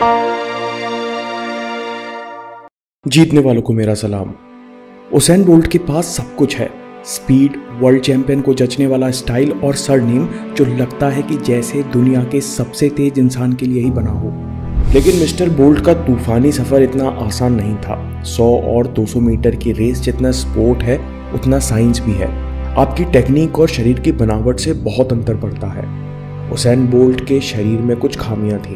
जीतने वालों को मेरा सलाम। उसेन बोल्ट के पास सब कुछ है, स्पीड, वर्ल्ड चैंपियन को जचने वाला स्टाइल और सरनेम जो लगता है कि जैसे दुनिया के सबसे तेज इंसान के लिए ही बना हो। लेकिन मिस्टर बोल्ट का तूफानी सफर इतना आसान नहीं था। 100 और 200 मीटर की रेस जितना स्पोर्ट है उतना साइंस भी है। आपकी टेक्निक और शरीर की बनावट से बहुत अंतर पड़ता है। उसेन बोल्ट के शरीर में कुछ खामियां थीं।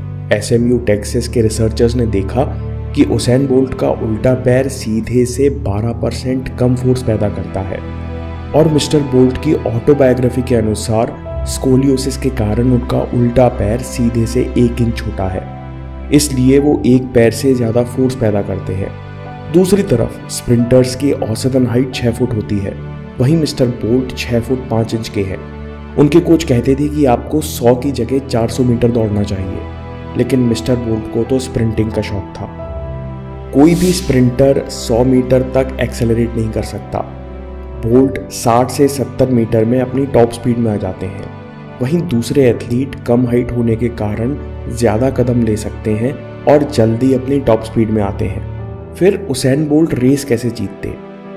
SMU टेक्सास के रिसर्चर्स ने देखा कि उसेन बोल्ट का उल्टा पैर सीधे से 12% कम फोर्स पैदा करता है और मिस्टर बोल्ट की ऑटोबायोग्राफी के अनुसार स्कोलियोसिस के कारण उनका उल्टा पैर सीधे से 1 इंच छोटा है, इसलिए वो एक पैर से ज़्यादा फोर्स पैदा करते हैं। दूसरी तरफ स्प्रिंटर्स की औसतन हाइट 6 फुट होती है, वहीं मिस्टर बोल्ट 6 फुट 5 इंच के हैं। उनके कोच कहते थे कि आपको 100 की जगह 400 मीटर दौड़ना चाहिए, लेकिन मिस्टर बोल्ट को तो स्प्रिंटिंग का शौक था। कोई भी स्प्रिंटर 100 मीटर तक एक्सेलरेट नहीं कर सकता। बोल्ट 60 से 70 मीटर में अपनी टॉप स्पीड में आ जाते हैं। वहीं दूसरे एथलीट कम हाइट होने के कारण ज़्यादा कदम ले सकते हैं और जल्दी अपनी टॉप स्पीड में आते हैं। फिर उसेन बोल्ट रेस कैसे जीतते?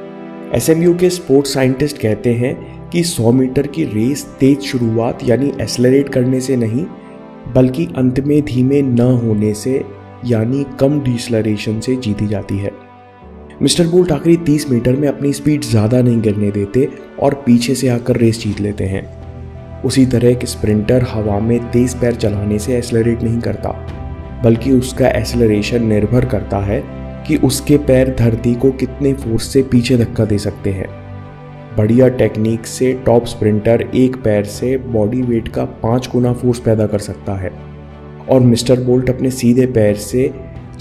SMU के स्पोर्ट्स साइंटिस्ट कहते हैं कि 100 मीटर की रेस तेज शुरुआत यानी एक्सेलरेट करने से नहीं, बल्कि अंत में धीमे न होने से यानी कम डिसलरेशन से जीती जाती है। मिस्टर बोल्ट आखिरी 30 मीटर में अपनी स्पीड ज़्यादा नहीं गिरने देते और पीछे से आकर रेस जीत लेते हैं। उसी तरह एक स्प्रिंटर हवा में तेज पैर चलाने से एक्सेलरेट नहीं करता, बल्कि उसका एक्सेलरेशन निर्भर करता है कि उसके पैर धरती को कितने फोर्स से पीछे धक्का दे सकते हैं। बढ़िया टेक्निक से टॉप स्प्रिंटर एक पैर से बॉडी वेट का 5 गुना फोर्स पैदा कर सकता है और मिस्टर बोल्ट अपने सीधे पैर से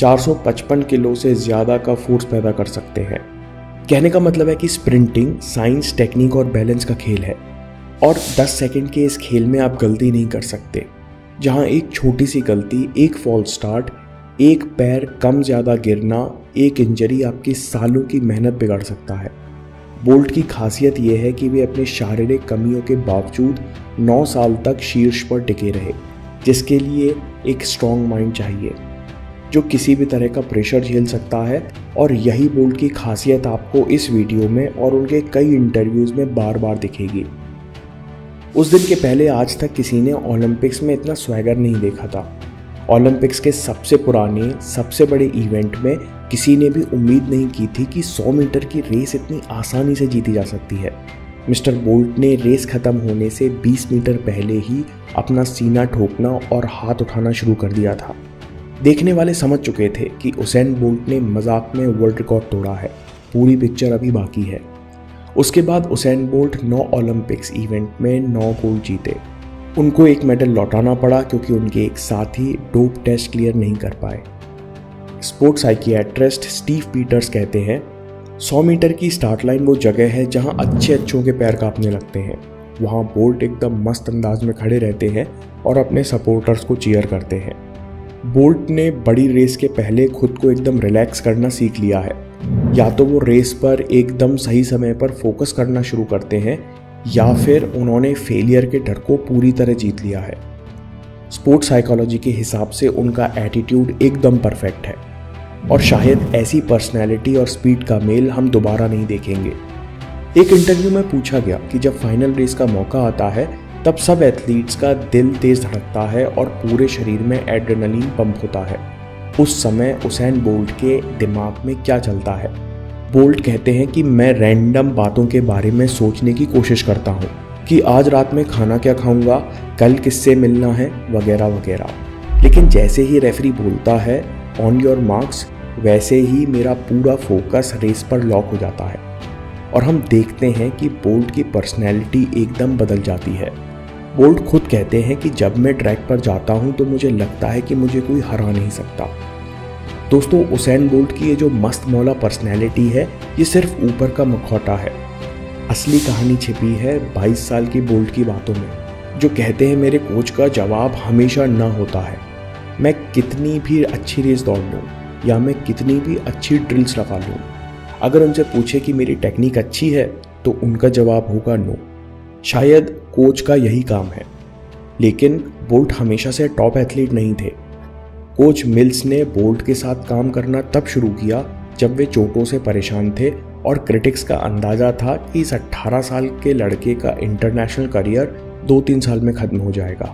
455 किलो से ज़्यादा का फोर्स पैदा कर सकते हैं। कहने का मतलब है कि स्प्रिंटिंग साइंस, टेक्निक और बैलेंस का खेल है और 10 सेकंड के इस खेल में आप गलती नहीं कर सकते। जहां एक छोटी सी गलती, एक फॉल्स स्टार्ट, एक पैर कम ज़्यादा गिरना, एक इंजरी आपकी सालों की मेहनत बिगाड़ सकता है। बोल्ट की खासियत यह है कि वे अपने शारीरिक कमियों के बावजूद 9 साल तक शीर्ष पर टिके रहे, जिसके लिए एक स्ट्रॉन्ग माइंड चाहिए जो किसी भी तरह का प्रेशर झेल सकता है। और यही बोल्ट की खासियत आपको इस वीडियो में और उनके कई इंटरव्यूज़ में बार बार दिखेगी। उस दिन के पहले आज तक किसी ने ओलंपिक्स में इतना स्वैगर नहीं देखा था। ओलंपिक्स के सबसे पुराने, सबसे बड़े इवेंट में किसी ने भी उम्मीद नहीं की थी कि 100 मीटर की रेस इतनी आसानी से जीती जा सकती है। मिस्टर बोल्ट ने रेस खत्म होने से 20 मीटर पहले ही अपना सीना ठोकना और हाथ उठाना शुरू कर दिया था। देखने वाले समझ चुके थे कि उसेन बोल्ट ने मजाक में वर्ल्ड रिकॉर्ड तोड़ा है। पूरी पिक्चर अभी बाकी है। उसके बाद उसेन बोल्ट 9 ओलंपिक्स इवेंट में 9 गोल्ड जीते। उनको एक मेडल लौटाना पड़ा क्योंकि उनके एक साथी डोप टेस्ट क्लियर नहीं कर पाए। स्पोर्ट्स साइकियाट्रिस्ट स्टीव पीटर्स कहते हैं 100 मीटर की स्टार्ट लाइन वो जगह है जहां अच्छों के पैर कांपने लगते हैं। वहां बोल्ट एकदम मस्त अंदाज में खड़े रहते हैं और अपने सपोर्टर्स को चीयर करते हैं। बोल्ट ने बड़ी रेस के पहले खुद को एकदम रिलैक्स करना सीख लिया है। या तो वो रेस पर एकदम सही समय पर फोकस करना शुरू करते हैं या फिर उन्होंने फेलियर के डर को पूरी तरह जीत लिया है। स्पोर्ट्स साइकोलॉजी के हिसाब से उनका एटीट्यूड एकदम परफेक्ट है और शायद ऐसी पर्सनैलिटी और स्पीड का मेल हम दोबारा नहीं देखेंगे। एक इंटरव्यू में पूछा गया कि जब फाइनल रेस का मौका आता है तब सब एथलीट्स का दिल तेज धड़कता है और पूरे शरीर में एड्रेनलिन पंप होता है। उस समय उसेन बोल्ट के दिमाग में क्या चलता है? बोल्ट कहते हैं कि मैं रैंडम बातों के बारे में सोचने की कोशिश करता हूँ कि आज रात में खाना क्या खाऊंगा, कल किससे मिलना है, वगैरह वगैरह। लेकिन जैसे ही रेफरी बोलता है ऑन योर मार्क्स, वैसे ही मेरा पूरा फोकस रेस पर लॉक हो जाता है और हम देखते हैं कि बोल्ट की पर्सनैलिटी एकदम बदल जाती है। बोल्ट खुद कहते हैं कि जब मैं ट्रैक पर जाता हूं तो मुझे लगता है कि मुझे कोई हरा नहीं सकता। दोस्तों, उसेन बोल्ट की ये जो मस्त मौला पर्सनैलिटी है, ये सिर्फ ऊपर का मुखौटा है। असली कहानी छिपी है 22 साल की बोल्ट की बातों में, जो कहते हैं मेरे कोच का जवाब हमेशा ना होता है। मैं कितनी भी अच्छी रेस दौड़ लूँ या मैं कितनी भी अच्छी ड्रिल्स लगा लूँ, अगर उनसे पूछे कि मेरी टेक्निक अच्छी है तो उनका जवाब होगा नो। शायद कोच का यही काम है। लेकिन बोल्ट हमेशा से टॉप एथलीट नहीं थे। कोच मिल्स ने बोल्ट के साथ काम करना तब शुरू किया जब वे चोटों से परेशान थे और क्रिटिक्स का अंदाज़ा था कि इस 18 साल के लड़के का इंटरनेशनल करियर 2-3 साल में ख़त्म हो जाएगा।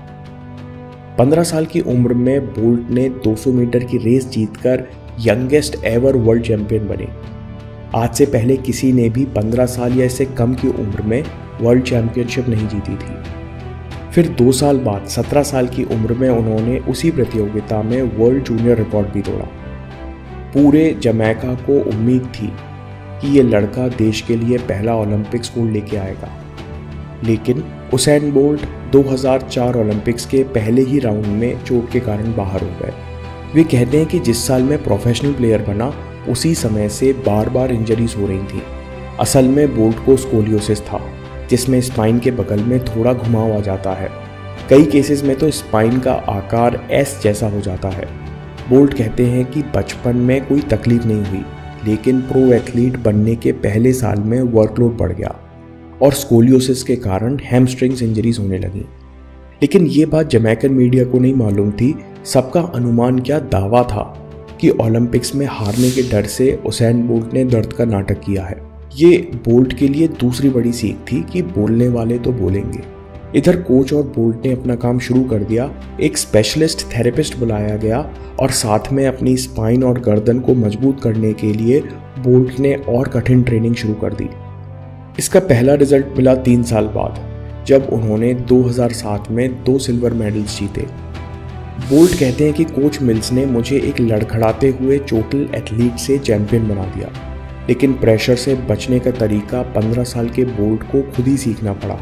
15 साल की उम्र में बोल्ट ने 200 मीटर की रेस जीतकर यंगेस्ट एवर वर्ल्ड चैंपियन बने। आज से पहले किसी ने भी 15 साल या इससे कम की उम्र में वर्ल्ड चैंपियनशिप नहीं जीती थी। फिर 2 साल बाद 17 साल की उम्र में उन्होंने उसी प्रतियोगिता में वर्ल्ड जूनियर रिकॉर्ड भी तोड़ा। पूरे जमैका को उम्मीद थी कि ये लड़का देश के लिए पहला ओलंपिक्स गोल्ड लेके आएगा, लेकिन उसैन बोल्ट 2004 ओलंपिक्स के पहले ही राउंड में चोट के कारण बाहर हो गए। वे कहते हैं कि जिस साल में प्रोफेशनल प्लेयर बना उसी समय से बार बार इंजरीज हो रही थी। असल में बोल्ट को स्कोलियोसिस था, जिसमें स्पाइन के बगल में थोड़ा घुमाव आ जाता है। कई केसेस में तो स्पाइन का आकार एस जैसा हो जाता है। बोल्ट कहते हैं कि बचपन में कोई तकलीफ नहीं हुई, लेकिन प्रो एथलीट बनने के पहले साल में वर्कलोड बढ़ गया और स्कोलियोसिस के कारण हैमस्ट्रिंग्स इंजरीज होने लगी। लेकिन ये बात जमैकन मीडिया को नहीं मालूम थी। सबका अनुमान क्या दावा था कि ओलंपिक्स में हारने के डर से उसैन बोल्ट ने दर्द का नाटक किया है। ये बोल्ट के लिए दूसरी बड़ी सीख थी कि बोलने वाले तो बोलेंगे। इधर कोच और बोल्ट ने अपना काम शुरू कर दिया। एक स्पेशलिस्ट थेरेपिस्ट बुलाया गया और साथ में अपनी स्पाइन और गर्दन को मजबूत करने के लिए बोल्ट ने और कठिन ट्रेनिंग शुरू कर दी। इसका पहला रिजल्ट मिला 3 साल बाद, जब उन्होंने 2007 में 2 सिल्वर मेडल्स जीते। बोल्ट कहते हैं कि कोच मिल्स ने मुझे एक लड़खड़ाते हुए चोटिल एथलीट से चैंपियन बना दिया, लेकिन प्रेशर से बचने का तरीका 15 साल के बोल्ट को खुद ही सीखना पड़ा।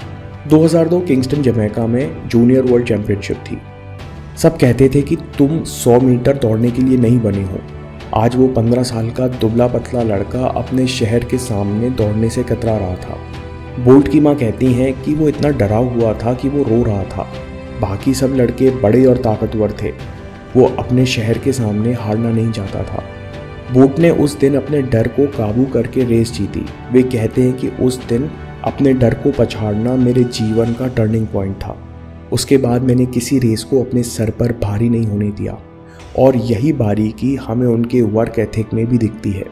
2002 किंगस्टन जमैका में जूनियर वर्ल्ड चैंपियनशिप थी। सब कहते थे कि तुम 100 मीटर दौड़ने के लिए नहीं बने हो। आज वो 15 साल का दुबला पतला लड़का अपने शहर के सामने दौड़ने से कतरा रहा था। बोल्ट की माँ कहती हैं कि वो इतना डरा हुआ था कि वो रो रहा था। बाकी सब लड़के बड़े और ताकतवर थे, वो अपने शहर के सामने हारना नहीं चाहता था। बोल्ट ने उस दिन अपने डर को काबू करके रेस जीती। वे कहते हैं कि उस दिन अपने डर को पछाड़ना मेरे जीवन का टर्निंग पॉइंट था। उसके बाद मैंने किसी रेस को अपने सर पर भारी नहीं होने दिया, और यही बारीकी हमें उनके वर्क एथिक में भी दिखती है।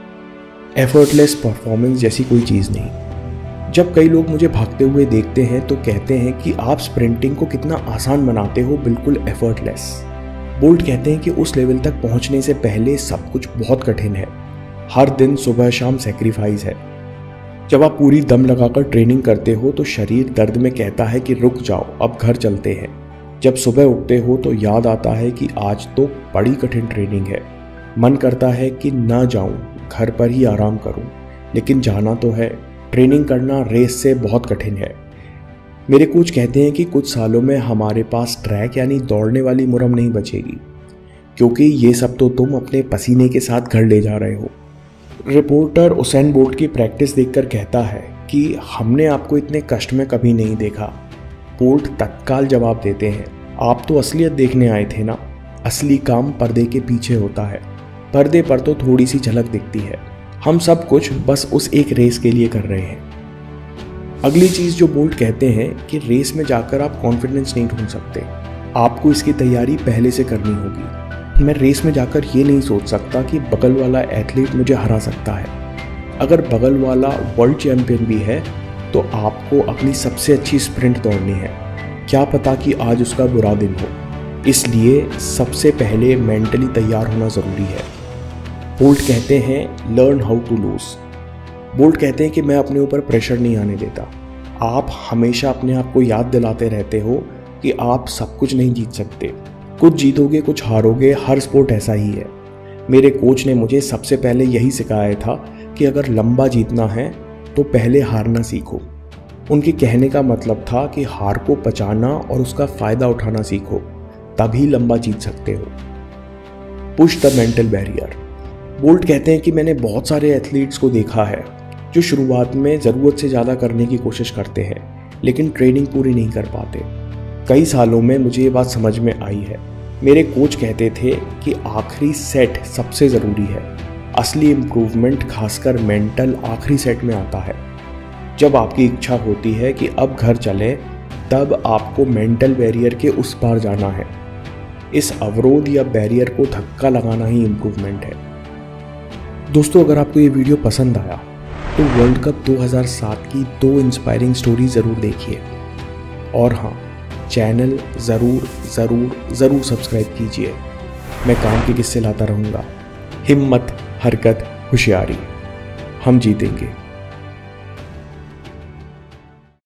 एफर्टलेस परफॉर्मेंस जैसी कोई चीज़ नहीं। जब कई लोग मुझे भागते हुए देखते हैं तो कहते हैं कि आप स्प्रिंटिंग को कितना आसान बनाते हो, बिल्कुल एफर्टलेस। बोल्ट कहते हैं कि उस लेवल तक पहुंचने से पहले सब कुछ बहुत कठिन है। हर दिन सुबह शाम सेक्रीफाइस है। जब आप पूरी दम लगाकर ट्रेनिंग करते हो तो शरीर दर्द में कहता है कि रुक जाओ, अब घर चलते हैं। जब सुबह उठते हो तो याद आता है कि आज तो बड़ी कठिन ट्रेनिंग है। मन करता है कि ना जाऊं, घर पर ही आराम करूं, लेकिन जाना तो है। ट्रेनिंग करना रेस से बहुत कठिन है। मेरे कोच कहते हैं कि कुछ सालों में हमारे पास ट्रैक यानी दौड़ने वाली मुरम नहीं बचेगी, क्योंकि ये सब तो तुम अपने पसीने के साथ घर ले जा रहे हो। रिपोर्टर उसैन बोल्ट की प्रैक्टिस देखकर कहता है कि हमने आपको इतने कष्ट में कभी नहीं देखा। बोल्ट तत्काल जवाब देते हैं, आप तो असलियत देखने आए थे ना। असली काम पर्दे के पीछे होता है। पर्दे पर तो थोड़ी सी झलक दिखती है। हम सब कुछ बस उस एक रेस के लिए कर रहे हैं। अगली चीज़ जो बोल्ट कहते हैं कि रेस में जाकर आप कॉन्फिडेंस नहीं ढूंढ सकते, आपको इसकी तैयारी पहले से करनी होगी। मैं रेस में जाकर ये नहीं सोच सकता कि बगल वाला एथलीट मुझे हरा सकता है। अगर बगल वाला वर्ल्ड चैंपियन भी है तो आपको अपनी सबसे अच्छी स्प्रिंट दौड़नी है। क्या पता कि आज उसका बुरा दिन हो, इसलिए सबसे पहले मेंटली तैयार होना ज़रूरी है। बोल्ट कहते हैं learn how to lose. Bolt कहते हैं कि मैं अपने ऊपर प्रेशर नहीं आने देता। आप हमेशा अपने आप को याद दिलाते रहते हो कि आप सब कुछ नहीं जीत सकते। कुछ जीतोगे, कुछ हारोगे, हर स्पोर्ट ऐसा ही है। मेरे कोच ने मुझे सबसे पहले यही सिखाया था कि अगर लंबा जीतना है तो पहले हारना सीखो। उनके कहने का मतलब था कि हार को पचाना और उसका फ़ायदा उठाना सीखो, तभी लंबा जीत सकते हो। Push the mental barrier. Bolt कहते हैं कि मैंने बहुत सारे एथलीट्स को देखा है जो शुरुआत में ज़रूरत से ज़्यादा करने की कोशिश करते हैं, लेकिन ट्रेनिंग पूरी नहीं कर पाते। कई सालों में मुझे ये बात समझ में आई है। मेरे कोच कहते थे कि आखिरी सेट सबसे ज़रूरी है। असली इम्प्रूवमेंट खासकर मेंटल आखिरी सेट में आता है। जब आपकी इच्छा होती है कि अब घर चलें, तब आपको मेंटल बैरियर के उस पार जाना है। इस अवरोध या बैरियर को धक्का लगाना ही इम्प्रूवमेंट है। दोस्तों, अगर आपको ये वीडियो पसंद आया तो वर्ल्ड कप 2007 की 2 इंस्पायरिंग स्टोरी ज़रूर देखिए। और हाँ, चैनल ज़रूर सब्सक्राइब कीजिए। मैं काम के किस्से लाता रहूँगा। हिम्मत, हरकत, होशियारी, हम जीतेंगे।